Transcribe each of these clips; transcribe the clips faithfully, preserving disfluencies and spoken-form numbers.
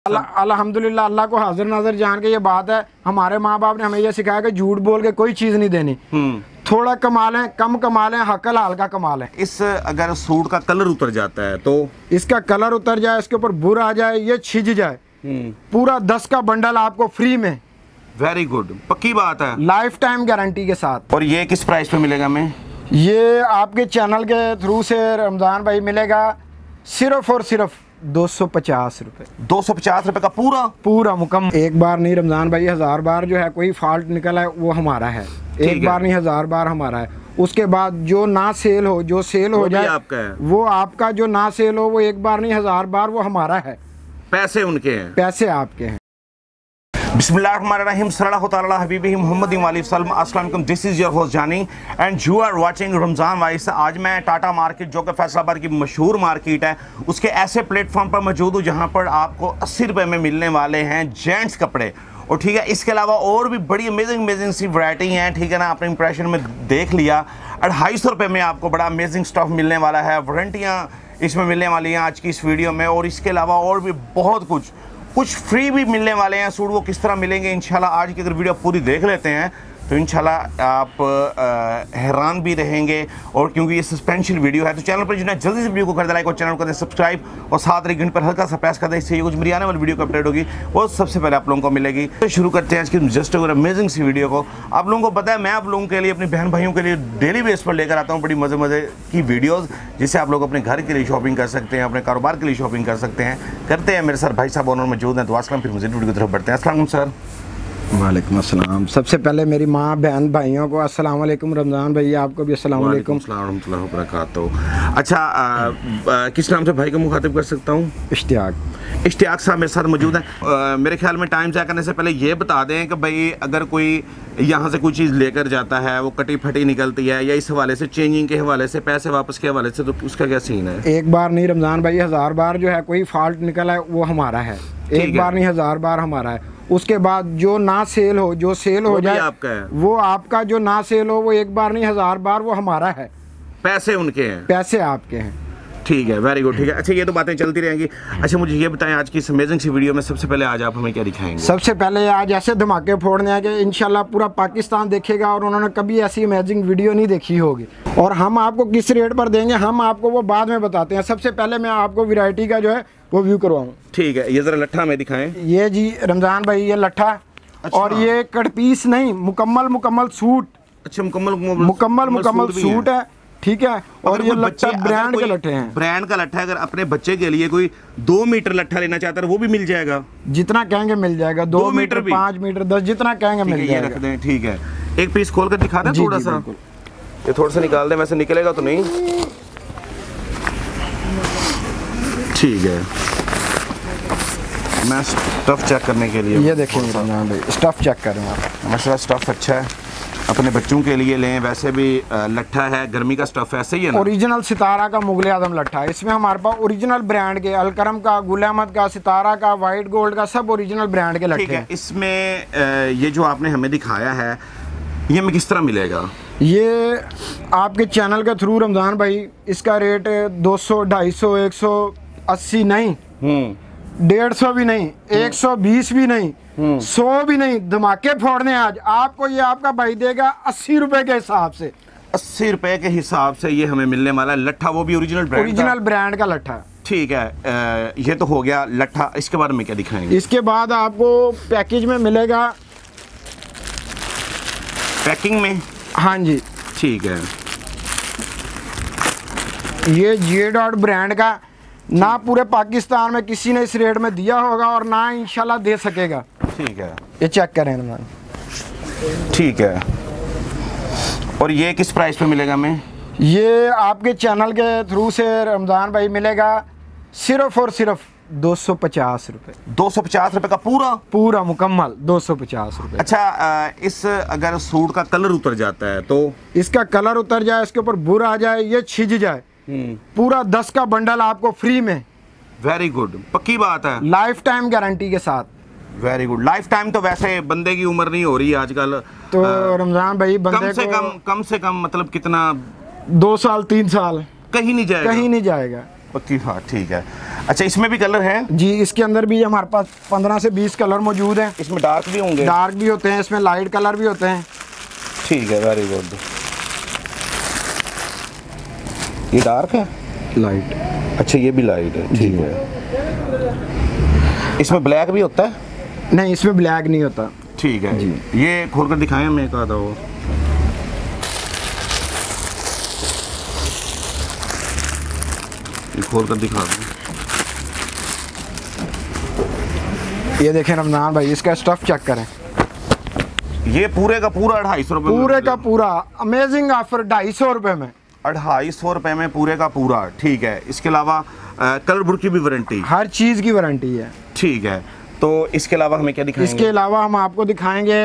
अल्हम्दुलिल्लाह, अल्लाह को हाजिर नाज़र जान के ये बात है, हमारे माँ बाप ने हमें ये सिखाया कि झूठ बोल के कोई चीज़ नहीं देनी। थोड़ा कमा लें, कम कमा लें, हकल हाल का कमा लें। इस अगर सूट का कलर उतर जाता है तो इसका कलर उतर जाए, इसके ऊपर बुर आ जाए, ये छिज जाए, पूरा दस का बंडल आपको फ्री में। वेरी गुड, पक्की बात है, लाइफ टाइम गारंटी के साथ। और ये किस प्राइस पे मिलेगा हमें? ये आपके चैनल के थ्रू से रमज़ान भाई मिलेगा सिर्फ और सिर्फ दो सौ पचास रुपये। दो सौ पचास रुपये का पूरा पूरा मुकम्मल। एक बार नहीं रमज़ान भाई, हजार बार जो है कोई फॉल्ट निकला है वो हमारा है। एक बार नहीं, हजार बार हमारा है। उसके बाद जो ना सेल हो, जो सेल हो जाए आपका है, वो आपका। जो ना सेल हो वो एक बार नहीं, हजार बार वो हमारा है। पैसे उनके हैं, पैसे आपके हैं। बिस्मिल्लाहिर्रहमानिर्रहीम, सल्लल्लाहु तआला हबीबिही मुहम्मद अस्सलाम वालेकुम। This is your host Jani and you are watching Ramzan vice. आज मैं टाटा मार्केट, जो कि फैसलाबाद की मशहूर मार्केट है, उसके ऐसे प्लेटफॉर्म पर मौजूद हूँ जहाँ पर आपको अस्सी रुपये में मिलने वाले हैं जेंट्स कपड़े। और ठीक है, इसके अलावा और भी बड़ी अमेजिंग अमेजिंग सी वैरायटी हैं। ठीक है ना, अपने इंप्रेशन में देख लिया। अढ़ाई सौ रुपये में आपको बड़ा अमेजिंग स्टफ मिलने वाला है। वारंटियाँ इसमें मिलने वाली हैं आज की इस वीडियो में। और इसके अलावा और भी बहुत कुछ कुछ फ्री भी मिलने वाले हैं सूट। वो किस तरह मिलेंगे इंशाल्लाह आज की अगर वीडियो पूरी देख लेते हैं तो इंशाल्लाह आप आ, हैरान भी रहेंगे। और क्योंकि ये सस्पेंशियल वीडियो है तो चैनल पर जिन्हें जल्दी से वीडियो को कर दे लाइक और चैनल को कर दे सब्सक्राइब और साथ ही घंटे पर हल्का सा प्रेस कर दे। इससे कुछ मेरी आने वाली वीडियो को अपडेट होगी वो सबसे पहले आप लोगों को मिलेगी। तो शुरू करते हैं आज की जस्ट और अमेजिंग सी वीडियो को। आप लोगों को पता है मैं आप लोगों के लिए, अपने बहन भाइयों के लिए डेली बेस पर लेकर आता हूँ बड़ी मज़े मज़े की वीडियोज़, जिससे आप लोग अपने घर के लिए शॉपिंग कर सकते हैं, अपने कारोबार के लिए शॉपिंग कर सकते हैं। करते हैं मेरे साथ भाई साहब ऑनर मौजूद हैं, तो अस्सलाम, फिर मुझे वीडियो की तरफ बढ़ते हैं। अस्सलाम सर। वालेकुम अस्सलाम। सबसे पहले मेरी माँ बहन भाइयों को अस्सलाम वालेकुम। रमज़ान भैया आपको भी अस्सलाम वालेकुम। रहमतुल्लाहि व बरकातहू। अच्छा, आ, आ, किस नाम से भाई को मुखातिब कर सकता हूँ? इश्तियाक। इश्तियाक साहब मेरे साथ मौजूद हैं। मेरे ख्याल में टाइम ज़ाया करने से पहले ये बता दें कि भाई अगर कोई यहाँ से कोई चीज़ लेकर जाता है, वो कटी फटी निकलती है, या इस हवाले से चेंजिंग के हवाले से, पैसे वापस के हवाले से, तो उसका क्या सीन है? एक बार नहीं रमज़ान भाई, हजार बार जो है कोई फॉल्ट निकला है वो हमारा है। एक बार नहीं, हजार बार हमारा है। उसके बाद जो ना सेल हो, जो सेल हो जाए आपका है, वो आपका। जो ना सेल हो वो एक बार नहीं, हजार बार वो हमारा है। पैसे उनके हैं, पैसे आपके हैं। ठीक है, वेरी गुड, ठीक है। अच्छा, ये तो बातें चलती रहेंगी। अच्छा, मुझे ये बताएं आज की इस अमेजिंग सी वीडियो में सबसे पहले आज आप हमें क्या दिखाएंगे? सबसे पहले आज ऐसे धमाके फोड़ने हैं कि इंशाल्लाह पूरा पाकिस्तान देखेगा और उन्होंने कभी ऐसी अमेजिंग वीडियो नहीं देखी होगी। और हम आपको किस रेट पर देंगे हम आपको वो बाद में बताते हैं। सबसे पहले मैं आपको वैरायटी का जो है वो व्यू करवाऊँ। ठीक है, ये ज़रा लट्ठा हमें दिखाएँ। ये जी रमज़ान भाई, ये लट्ठा। अच्छा। और ये कट पीस नहीं, मुकम्मल मुकम्मल सूट। अच्छा, मुकम्मल मुकम्मल मुकम्मल सूट है, ठीक है। और ये लट्ठा ब्रांड के लट्ठे हैं, ब्रांड का लट्ठा। अगर अपने बच्चे के लिए कोई दो मीटर लट्ठा लेना चाहता है वो भी मिल जाएगा? जितना कहेंगे मिल जाएगा। दो, दो मीटर, पाँच मीटर, दस, जितना कहेंगे मिल जाएगा। रख दें, ठीक है। एक पीस खोल कर दिखा दें थोड़ा सा, ये थोड़ा सा निकाल दें, वैसे निकलेगा तो नहीं, ठीक है। मैं स्टफ चेक करने के लिए, ये देखेंगे भाई, स्टफ चेक करें आप। माशाल्लाह स्टफ अच्छा है, अपने बच्चों के लिए लें। वैसे भी लट्ठा है, गर्मी का स्टफ है, सही है ना? ओरिजिनल सितारा का मुगल आजम लट्ठा है। इसमें हमारे पास ओरिजिनल ब्रांड के अलकरम का, गुल अहमद का, सितारा का, वाइट गोल्ड का, सब ओरिजिनल ब्रांड के लट्ठे हैं। इसमें ये जो आपने हमें दिखाया है ये हमें किस तरह मिलेगा? ये आपके चैनल के थ्रू रमज़ान भाई, इसका रेट दो सौ, ढाई सौ, एक सौ अस्सी नहीं, डेढ़ सौ भी नहीं, एक सौ बीस भी नहीं, सौ भी नहीं, धमाके फोड़ने आज आपको। ये आपका भाई देगा अस्सी रुपए के हिसाब से। अस्सी रुपए के हिसाब से ये हमें मिलने वाला है लट्ठा, वो भी ओरिजिनल ब्रांड ओरिजिनल ब्रांड का लट्ठा। ठीक है, आ, ये तो हो गया लट्ठा। इसके बाद में क्या दिखाएंगे? इसके बाद आपको पैकेज में मिलेगा, पैकिंग में। हाँ जी, ठीक है। ये जे डॉट ब्रांड का, ना पूरे पाकिस्तान में किसी ने इस रेट में दिया होगा और ना इंशाल्लाह दे सकेगा। ठीक है, ये चेक करें ना। ठीक है, और ये किस प्राइस पे मिलेगा हमें? ये आपके चैनल के थ्रू से रमज़ान भाई मिलेगा सिर्फ और सिर्फ दो सौ पचास रुपये। दो सौ पचास रुपये का पूरा पूरा मुकम्मल दो सौ पचास रुपये। अच्छा, इस अगर सूट का कलर उतर जाता है तो? इसका कलर उतर जाए, इसके ऊपर बुर आ जाए, ये छिज जाए, पूरा दस का बंडल आपको फ्री में। वेरी गुड, पक्की बात है, लाइफ टाइम गारंटी के साथ। Very good, lifetime. तो वैसे बंदे की उम्र नहीं हो रही आजकल, तो रमज़ान भाई बंदे कम से कम कम से कम मतलब कितना? दो साल, तीन साल, कहीं नहीं जाएगा, कहीं नहीं जाएगा। पक्की बात, ठीक है। अच्छा, इसमें भी कलर हैं? जी, इसके अंदर भी हमारे पास पंद्रह से बीस कलर मौजूद हैं। इसमें डार्क भी होंगे? डार्क भी होते हैं, इसमें लाइट कलर भी होते हैं। ठीक है, वेरी गुड। ये डार्क है? लाइट। अच्छा, ये भी लाइट है, ठीक है। इसमें ब्लैक भी होता है? नहीं, इसमें ब्लैक नहीं होता। ठीक है जी। ये खोलकर दिखाएं हमें, एक आधा वो। ये खोलकर दिखा दूं। ये देखें रमजान भाई, इसका स्टफ चेक करें। ये पूरे का पूरा अढ़ाई सौ रुपये पूरे का पूरा अमेजिंग ऑफर, ढाई सौ रुपये में। अढ़ाई सौ रुपये में पूरे का पूरा, ठीक है। इसके अलावा कलर बुक की भी वारंटी? हर चीज़ की वारंटी है। ठीक है, तो इसके अलावा हमें क्या दिखाएंगे? इसके अलावा हम आपको दिखाएंगे,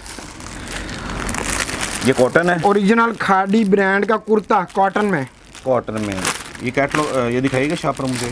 ये कॉटन है, ओरिजिनल खादी ब्रांड का कुर्ता, कॉटन में। कॉटन में ये कैटलॉग, ये दिखाइएगा शॉपर मुझे।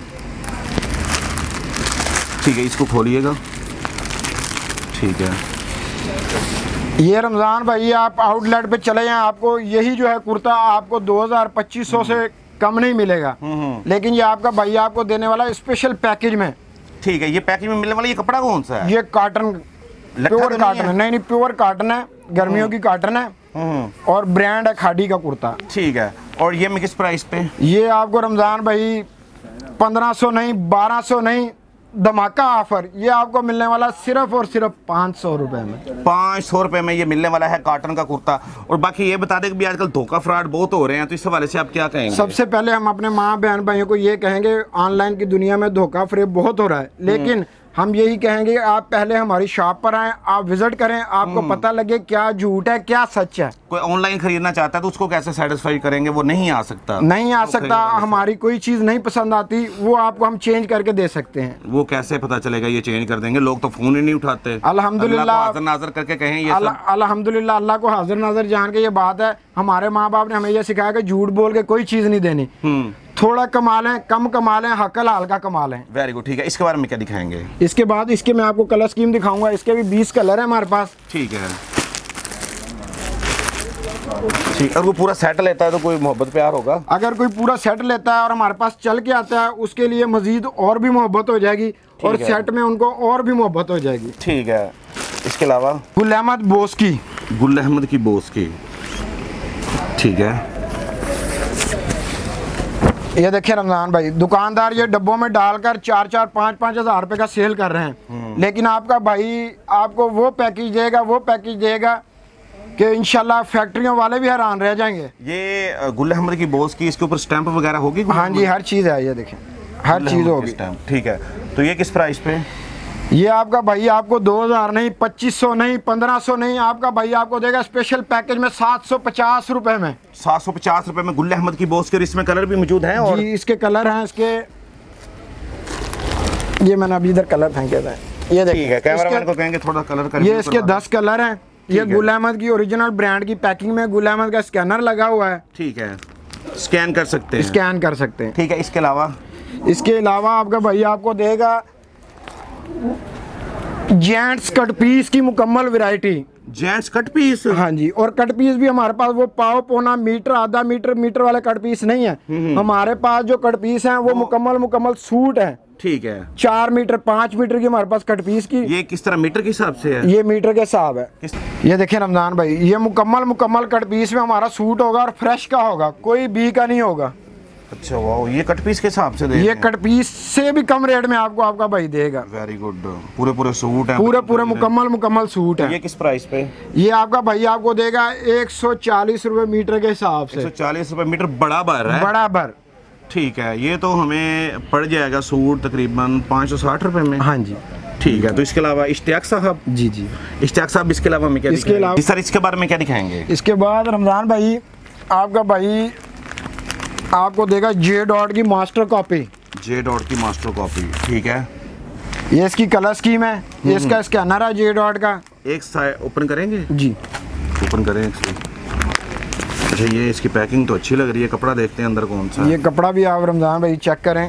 ठीक है, इसको खोलिएगा। ठीक है, ये रमज़ान भाई आप आउटलेट पे चले जाएं, आपको यही जो है कुर्ता आपको दो हज़ार पच्चीस सौ से कम नहीं मिलेगा, लेकिन ये आपका भाई आपको देने वाला स्पेशल पैकेज में। ठीक है, ये पैकेज में मिलने वाला ये कपड़ा कौन सा है? ये कॉटन, प्योर कॉटन है। नहीं नहीं, प्योर कॉटन है, गर्मियों की कॉटन है और ब्रांड है खादी का कुर्ता। ठीक है, और ये किस प्राइस पे? ये आपको रमज़ान भाई पंद्रह सौ नहीं, बारह सौ नहीं, धमाका ऑफर, ये आपको मिलने वाला सिर्फ और सिर्फ पाँच सौ रुपए में। पाँच सौ रुपए में ये मिलने वाला है कॉटन का कुर्ता। और बाकी ये बता दें कि भी आजकल धोखा फ्रॉड बहुत हो रहे हैं, तो इस हवाले से आप क्या कहेंगे? सबसे पहले हम अपने माँ बहन भाइयों को ये कहेंगे, ऑनलाइन की दुनिया में धोखा फ्रेब बहुत हो रहा है, लेकिन हम यही कहेंगे आप पहले हमारी शॉप पर आएं, आप विजिट करें, आपको पता लगे क्या झूठ है क्या सच है। कोई ऑनलाइन खरीदना चाहता है तो उसको कैसे सेटिस्फाई करेंगे? वो नहीं आ सकता, नहीं आ सकता। हमारी कोई चीज़ नहीं पसंद आती, वो आपको हम चेंज करके दे सकते हैं। वो कैसे पता चलेगा ये चेंज कर देंगे? लोग तो फोन ही नहीं उठाते। अल्हम्दुलिल्लाह, हाजिर नाजर करके कहें ये सब। अल्हम्दुलिल्लाह, अल्लाह को हाजिर नाजर जान के ये बात है। हमारे माँ बाप ने हमें ये सिखाया कि झूठ बोल के कोई चीज़ नहीं देनी, थोड़ा कमा लें, कम कमा लें, हकल हल्का कमा लें। वेरी गुड, ठीक है। इसके बारे में क्या दिखाएंगे? इसके बाद इसके मैं आपको कलर स्कीम दिखाऊंगा। इसके भी बीस कलर है हमारे पास। ठीक है, ठीक। और वो पूरा सेट लेता है तो कोई मोहब्बत प्यार होगा? अगर कोई पूरा सेट लेता है और हमारे पास चल के आता है, उसके लिए मजीद और भी मोहब्बत हो जाएगी और सेट में उनको और भी मोहब्बत हो जाएगी। ठीक है, इसके अलावा गुल अहमद बोस की, गुल अहमद की बोस की, ठीक है। ये देखिए रमजान भाई, दुकानदार ये डब्बों में डालकर चार चार पाँच पाँच हजार रुपए का सेल कर रहे हैं, लेकिन आपका भाई आपको वो पैकेज देगा, वो पैकेज देगा कि इंशाल्लाह फैक्ट्रियों वाले भी हैरान रह जाएंगे। ये गुल अहमद की बोस की, इसके ऊपर स्टैंप वगैरह होगी? हाँ जी, हर चीज़ है, ये देखें हर चीज़ होगी। ठीक है, तो ये किस प्राइस पे? ये आपका भाई आपको दो हजार नहीं, पच्चीस सौ नहीं, पंद्रह सौ नहीं, आपका भाई आपको देगा स्पेशल पैकेज में सात सौ पचास रुपए में। सात सौ पचास रुपए में गुल अहमद की बोस के, और इसमें कलर भी मौजूद हैं? और जी, इसके कलर हैं, इसके ये मैंने अभी इधर कलर फेंके थे, ये देखिए। कैमरामैन को कहेंगे थोड़ा कलर कर। ये इसके दस कलर हैं। ये गुल अहमद की ओरिजिनल ब्रांड की पैकिंग में गुल अहमद का स्कैनर लगा हुआ है। ठीक है, स्कैन कर सकते हैं, स्कैन कर सकते हैं। ठीक है, इसके अलावा इसके अलावा आपका भाई आपको देगा जेंट्स कट पीस की मुकम्मल वैरायटी। Gents cut piece? हाँ जी, और कट पीस भी हमारे पास वो पाव पौना मीटर, आधा मीटर, मीटर वाले कट पीस नहीं है। हमारे पास जो कट पीस हैं वो मुकम्मल मुकम्मल सूट है। ठीक है, चार मीटर पाँच मीटर की हमारे पास कट पीस की। ये किस तरह मीटर के हिसाब से है? ये मीटर के हिसाब है। ये देखिए रमजान भाई, ये मुकम्मल मुकम्मल कट पीस में हमारा सूट होगा और फ्रेश का होगा, कोई बी का नहीं होगा। अच्छा वाह, ये कट पीस के हिसाब से दे? ये कट पीस से भी कम रेट में आपको आपका भाई देगा। वेरी गुड, पूरे पूरे सूट हैं, पूरे पूरे मुकम्मल मुकम्मल सूट है। ये किस प्राइस पे? ये आपका भाई आपको देगा एक सौ चालीस रुपए मीटर के हिसाब से। एक सौ चालीस रुपए मीटर बराबर है? बराबर। ठीक है, ये तो हमें पड़ जाएगा सूट तकरीबन पाँच सौ साठ रुपए में। हाँ जी, ठीक है। तो इसके अलावा इश्तियाक साहब? जी जी, इश्तियाक साहब, इसके अलावा हमें क्या इसके अलावा सर इसके बारे में क्या दिखाएंगे? इसके बाद रमजान भाई आपका भाई आपको देगा जे डॉट की मास्टर कॉपी। जे डॉट की मास्टर कॉपी, ठीक है। ये इसकी कलर स्कीम है, ये इसका स्कैनर है जे डॉट का। एक साइड ओपन करेंगे जी, ओपन करें इसको। अच्छा, ये इसकी पैकिंग तो अच्छी लग रही है। कपड़ा देखते हैं अंदर कौन सा। ये कपड़ा भी आप रमजान भाई चेक करें।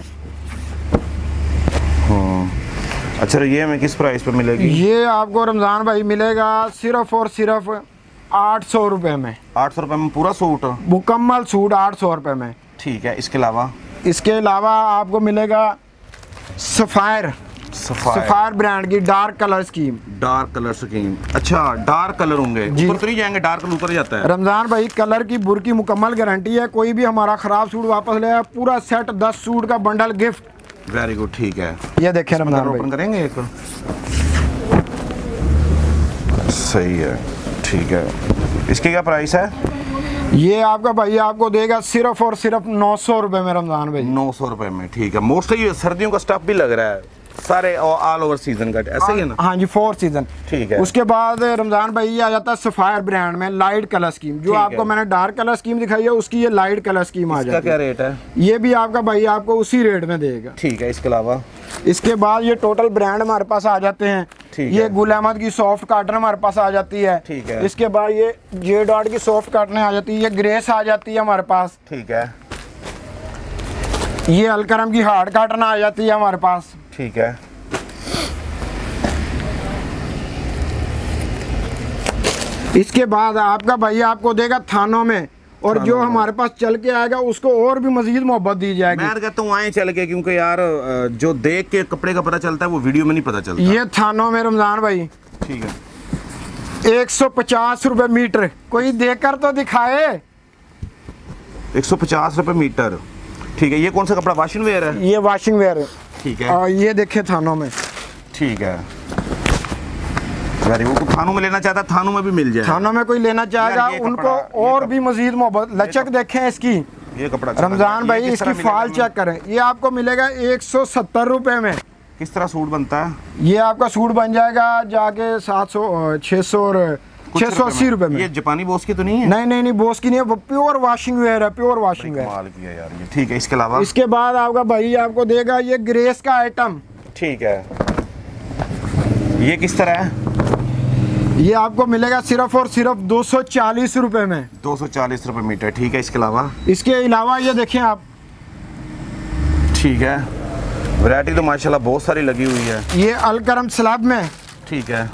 हाँ, अच्छा, ये हमें किस प्राइस पे मिलेगी? ये आपको रमजान भाई मिलेगा सिर्फ और सिर्फ आठ सौ रुपए में। आठ सौ रुपए में पूरा सूट? मुकम्मल सूट आठ सौ रुपए में। ठीक है, इसके अलावा इसके अलावा आपको मिलेगा सफायर, सफायर ब्रांड की dark colour scheme. Dark colour scheme, अच्छा डार्क कलर होंगे, ऊपर तो नहीं जाएंगे, डार्क कलर ऊपर जाता है। रमजान भाई कलर की बुर की मुकम्मल गारंटी है, कोई भी हमारा खराब सूट वापस ले, पूरा सेट दस सूट का बंडल गिफ्ट। वेरी गुड, ठीक है। ये देखें रमजान भाई, ओपन करेंगे एक, सही है, ठीक है। इसकी क्या प्राइस है? ये आपका भाई आपको देगा सिर्फ और सिर्फ नौ सौ रुपए में रमजान भाई। नौ सौ रुपए में, ठीक है। मोस्टली सर्दियों का स्टफ भी लग रहा है, सारे ऑल ओवर सीजन का, ऐसे ही है ना? हाँ जी, फोर सीजन, ठीक है। उसके बाद रमजान भाई ये आ जाता है सफायर ब्रांड में लाइट कलर स्कीम। जो आपको मैंने डार्क कलर स्कीम दिखाई है उसकी ये लाइट कलर स्कीम आ जाती है। इसका क्या रेट है? ये भी आपका भाई आपको उसी रेट में देगा, ठीक है। इसके अलावा इसके बाद ये टोटल ब्रांड हमारे पास आ जाते हैं। ये गुल अहमद की सॉफ्ट काटन हमारे पास आ जाती है, ठीक है। इसके बाद ये जे डॉट की सॉफ्ट काटन आ जाती है, ये ग्रेस आ जाती है हमारे पास, ठीक है। ये अलकरम की हार्ड काटन आ जाती है हमारे पास, ठीक है। इसके बाद आपका भाई आपको देगा थानों में, और जो हमारे पास चल के आएगा उसको और भी मजीद मोहब्बत दी जाएगी। मैं कहता हूँ आए चल के, क्योंकि यार जो देख के कपड़े का पता चलता है वो वीडियो में नहीं पता चलता। ये थानों में रमजान भाई, ठीक है। एक सौ पचास रुपए मीटर, कोई देखकर तो दिखाए। एक सौ पचास रुपए मीटर, ठीक है। ये कौन सा कपड़ा, वॉशिंग वेयर है? ये वॉशिंग वेयर है, ठीक है। और ये देखे थानों में, ठीक है। Very good. थानों में लेना चाहता है, थानों में भी मिल जाए। थानों में कोई लेना चाहेगा उनको और भी मजीद मोहब्बत। लचक देखें इसकी, ये कपड़ा रमजान भाई इसकी फाल चेक करें, ये आपको मिलेगा एक सौ सत्तर रुपए में। किस तरह सूट बनता है? ये आपका सूट बन जाएगा जाके सात सौ छः सौ और छः सौ अस्सी रुपए में। ये जापानी बोस की तो नहीं है? नहीं नहीं नहीं, बोस की नहीं है, वो प्योर वॉशिंग वेयर है, प्योर वॉशिंग वेयर। कमाल किया यार ये, ठीक है। इसके अलावा इसके बाद आपका भाई आपको देगा ये ग्रेस का आइटम, ठीक है। ये किस तरह है? ये आपको मिलेगा सिर्फ और सिर्फ दो सौ चालीस रुपए में, दो सौ चालीस रुपए मीटर, ठीक है। इसके अलावा इसके अलावा ये देखें आप, ठीक है। वैरायटी तो माशाल्लाह बहुत सारी लगी हुई है। ये अलकरम स्लैब में, ठीक है।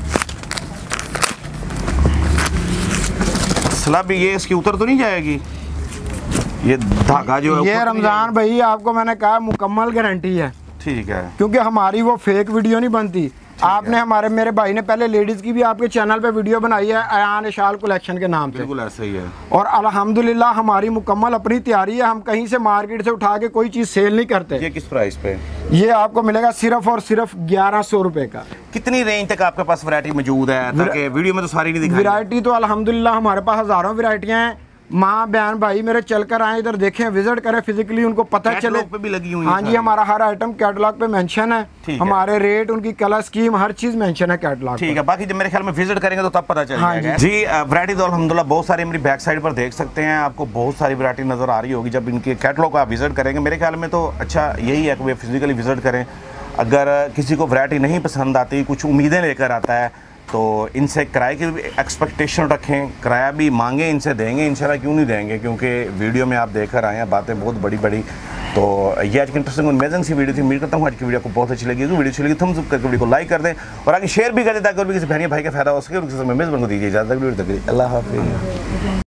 स्लैब ये इसकी उतर तो नहीं जाएगी? ये धागा जो है ये रमजान भाई आपको मैंने कहा मुकम्मल गारंटी है, ठीक है। क्योंकि हमारी वो फेक वीडियो नहीं बनती। आपने हमारे मेरे भाई ने पहले लेडीज की भी आपके चैनल पे वीडियो बनाई है अयान इशाल कलेक्शन के नाम से, बिल्कुल ऐसा ही है। और अल्हम्दुलिल्लाह हमारी मुकम्मल अपनी तैयारी है, हम कहीं से मार्केट से उठा के कोई चीज़ सेल नहीं करते। ये किस प्राइस पे? ये आपको मिलेगा सिर्फ और सिर्फ ग्यारह सौ रुपए का। कितनी रेंज तक आपके पास वैरायटी मौजूद है, ताकि वीडियो में तो सारी नहीं दिखाई? वैरायटी तो अल्हम्दुलिल्लाह हमारे पास हज़ारों वैरायटियाँ हैं। माँ बहन भाई मेरे चल कर आए, इधर देखें, विजिट करें फिजिकली, उनको पता चले। पे भी लगी हुई हाँ जी, हमारा हर आइटम कैटलॉग पे मेंशन है, हमारे रेट, उनकी कलर स्कीम, हर चीज मेंशन है कैटलॉग। ठीक है। बाकी जब मेरे ख्याल में विजिट करेंगे तो तब पता चल हाँ जाएगा। जी, वैरायटी तो अल्हम्दुलिल्लाह बहुत सारी मेरी बैक साइड पर देख सकते हैं, आपको बहुत सारी वैरायटी नजर आ रही होगी जब इनके कैटलॉग को आप विजिट करेंगे। मेरे ख्याल में तो अच्छा यही है कि वे फिजिकली विजिट करें। अगर किसी को वैरायटी नहीं पसंद आती, कुछ उम्मीदें लेकर आता है, तो इनसे किराए की एक्सपेक्टेशन रखें, किराया भी मांगे, इनसे देंगे इंशाल्लाह, क्यों नहीं देंगे, क्योंकि वीडियो में आप देखकर आए हैं, बातें बहुत बड़ी बड़ी। तो ये आज की इंटरेस्टिंग अमेजिंग सी वीडियो थी। उम्मीद करता हूँ आज की वीडियो को बहुत अच्छी लगी। वीडियो अच्छी लगी थम्स अप करके वीडियो को लाइक कर दें और आगे शेयर भी कर दें, ताकि और भी किसी बहन भाई का फायदा हो सके। और किसी समय मेज़बान को दीजिए इजाज़त। अल्लाह हाफ़िज़।